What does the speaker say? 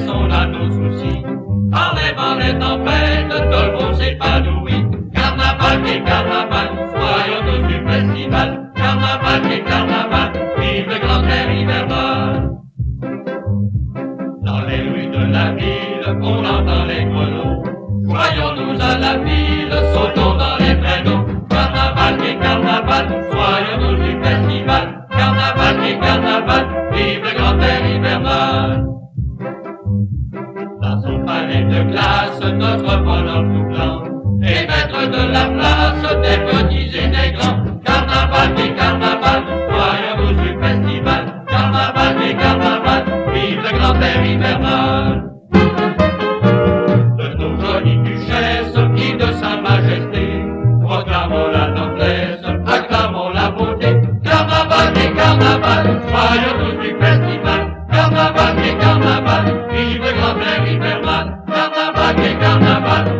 laissons là nos soucis. Enlèvant les tempêtes, Dolbeau s'épanouit. Carnaval qui est carnaval, soyons tous du festival. Carnaval qui est carnaval, vive le grand air hivernal. Dans les rues de la ville, on entend les grelots. Joignons-nous à la ville, sautons dans les créneaux. Carnaval qui est carnaval, soyons tous du festival. Carnaval qui est carnaval, vive le grand air hivernal. Dans son palais de glace, notre bonhomme tout blanc est maître de la place des petits et des grands. Carnaval qui est carnaval, soyons tous du festival. Carnaval qui est carnaval, vive le grand air hivernal. De nos jolies duchesses, qui de sa majesté, proclamons la noblesse, acclamons la beauté. Carnaval qui est carnaval, soyons tous du festival. Carnaval qui est carnaval, vive le grand air hivernal. Carnaval qui est carnaval,